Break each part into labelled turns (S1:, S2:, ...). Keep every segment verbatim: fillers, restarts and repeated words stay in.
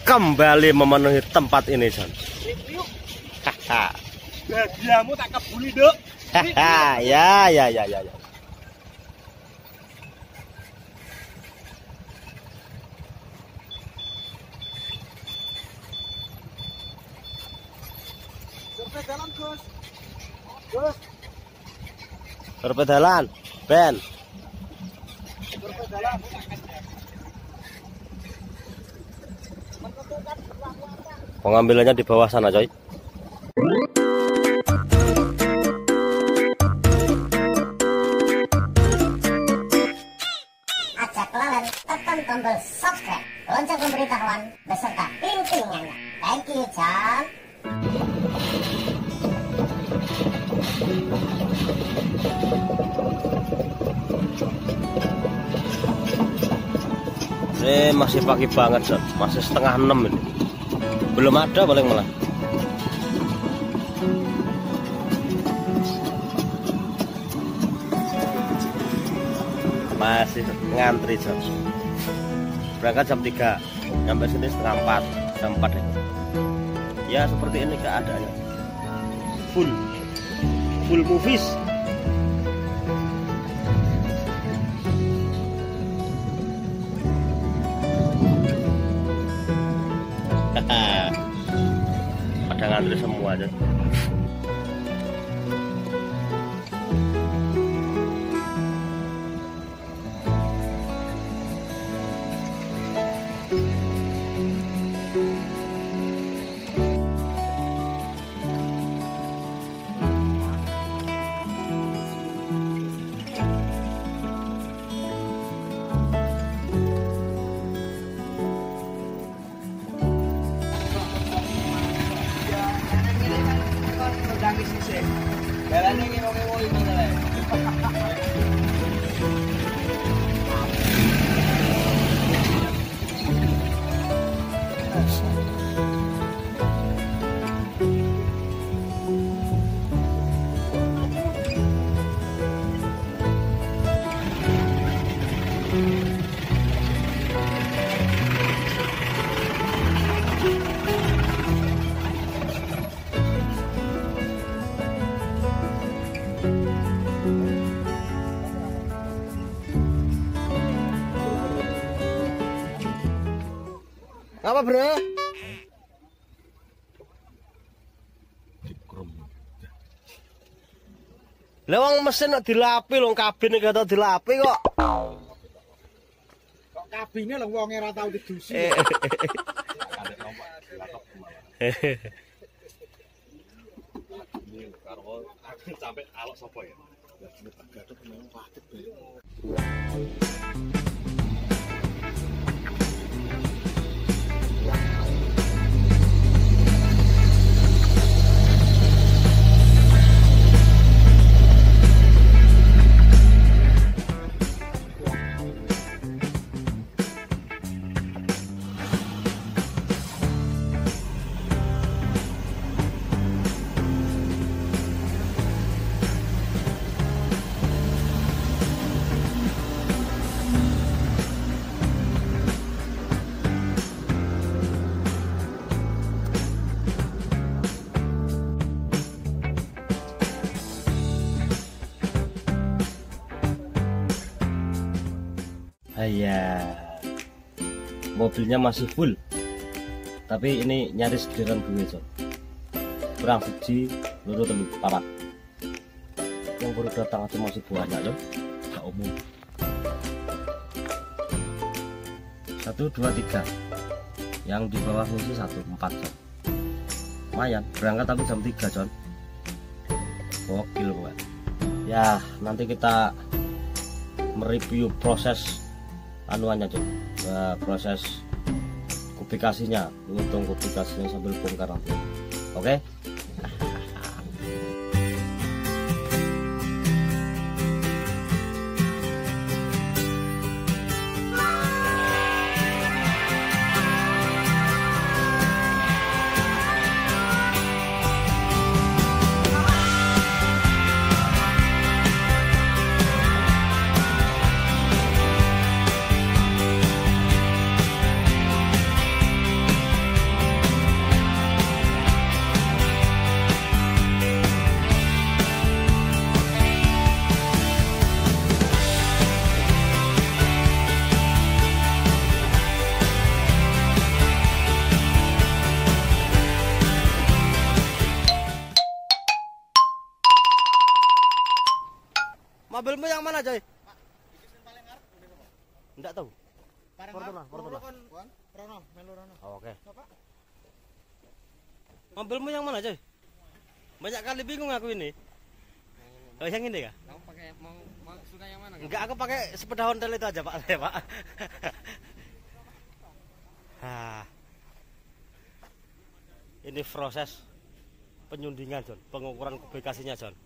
S1: kembali memenuhi tempat ini, John.
S2: Hahaha. Hadiahmu tak kebuli, Dok.
S1: Hahaha, ya ya ya ya ya.
S2: Berpedalan, Gus. Gus.
S1: Berpedalan, Ben.
S2: Berpedalan.
S1: Pengambilannya di bawah sana, coy.
S3: Ajak lawan, tekan tombol subscribe, lonceng pemberitahuan beserta ping-pingannya. Thank you, John.
S1: Ini masih pagi banget, John. Masih setengah enam ini. Belum ada paling malah. Masih ngantri, John. Berangkat jam tiga, sampai sini setengah empat, jam empat ya. Ya seperti ini keadaannya. Full, full movies. Pada ngantri semua aja. Apa, Bro? Lewang mesin kok dilapi, lho kabin iki kata dilapi kok.
S2: Kok kabine lho wong ora tau didusi. Sampai alok sapa ya? Ya gatot memang patut bae.
S1: Ya, mobilnya masih full, tapi ini nyaris giliran gue, John. Kurang siji, loro telu papat. Yang baru datang aja masih banyak loh, gak umum. Satu, dua, tiga. Yang di bawah ngisi satu, empat, John. Lumayan, berangkat tapi jam tiga, John. Gokil, gue. Ya, nanti kita mereview proses anuannya, Cok. Nah, proses kubikasinya, ngitung kubikasinya sambil bongkar nanti. Oke? Mobilmu yang mana, Coy? Enggak tahu. Fortuner, Fortuner. Oh, oke. Mobilmu yang mana, Coy? Banyak kali bingung aku ini. Oh, yang ini kah?
S4: Kamu pakai mau, mau suka yang mana?
S1: Enggak, aku pakai sepeda Honda itu aja, Pak. Saya, Pak. Nah, ini proses penyundingan, John. Pengukuran kubikasinya, John.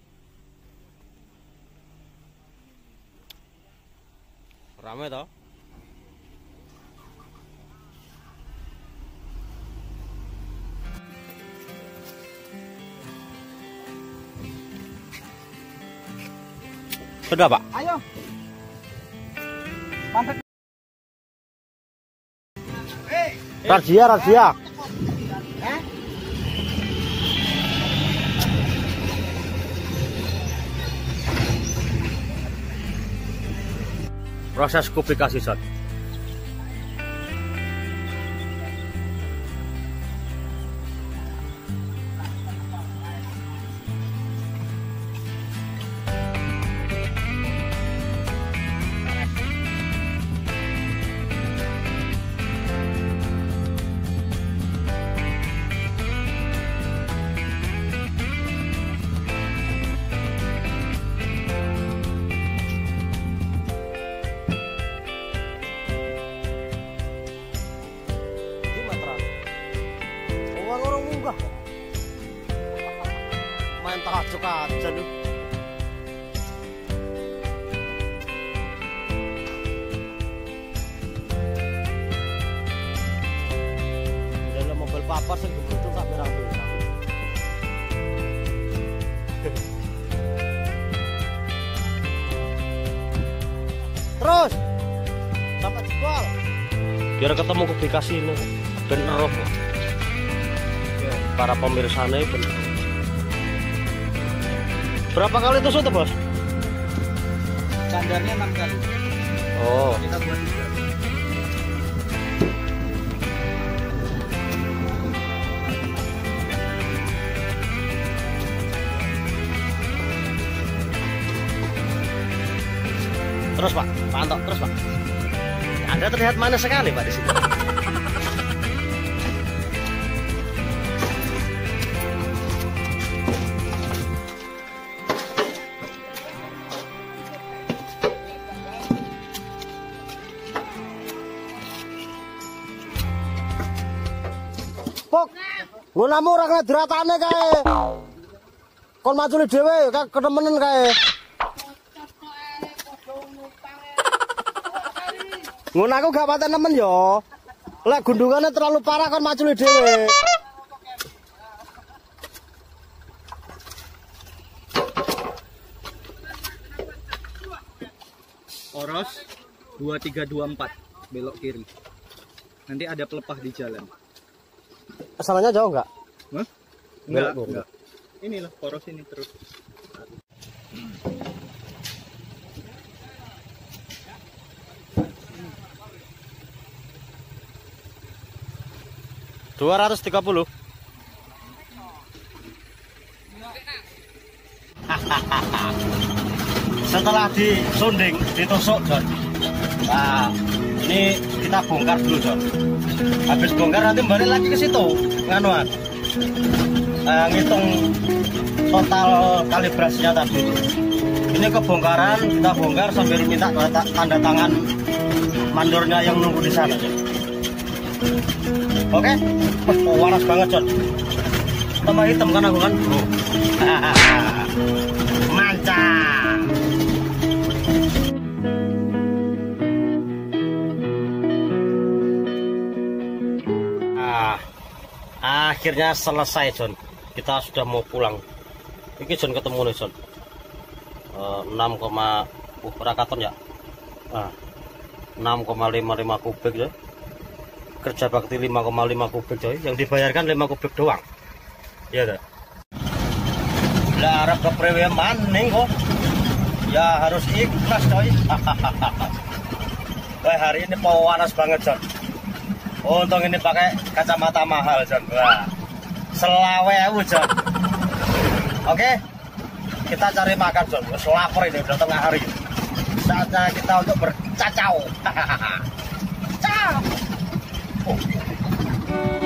S1: Ramai toh? Sudah, Pak.
S4: Ayo. Mantap.
S1: Razia, razia. Proses kubikasi, John. Main tajuk aja lu. Dalam mobil papa sih begitu tak berang tuh. Terus sampai jebol. Biar ketemu kubikasi ini bener kok. Para pemirsanya bener. Berapa kali tusuk tuh, Bos?
S4: Standarnya enam kali.
S1: Oh.
S4: Kita buat tiga.
S1: Terus, Pak. Pantau terus, Pak. Anda terlihat manis sekali, Pak, di sini. Pok, ngunamu ora kena diratane kae. Kon maculi dhewe kae ketemenen kae. Ngunaku gak paten nemen yo. Lek gundungane terlalu parah kon maculi dhewe.
S4: Oros dua tiga dua empat belok kiri. Nanti ada pelepah di jalan.
S1: Asalnya jauh enggak?
S4: Hah?
S1: Enggak,
S4: Enggak, enggak. Inilah poros ini terus.
S1: dua ratus tiga puluh. Setelah disunding, ditusuk, John. Nah, ini kita bongkar dulu, John. Habis bongkar nanti balik lagi ke situ, nganuan. Uh, ngitung total kalibrasinya tadi. Ini kebongkaran, kita bongkar sambil minta tanda tangan mandornya yang nunggu di sana, John. Oke, oh, waras banget, John. Tambah hitam kan aku kan? Oh. Mantap. Ah, akhirnya selesai, John. Kita sudah mau pulang. Ini John ketemu nih, John. Uh, enam, uh, rakaton ya. Ah, enam koma lima lima kubik ya. Kerja bakti lima koma lima kubik, coy. Yang dibayarkan lima kubik doang. Iya dah. Lah arep kepriwe maning kok. Ya harus ikhlas, coy. Wah, hari ini panas banget, John. Untung ini pakai kacamata mahal, John. Wah. Selawe aku, John. Oke. kita cari makan John. Wes lapar ini udah tengah hari. Saatnya kita untuk bercacau. Ciao. Oh.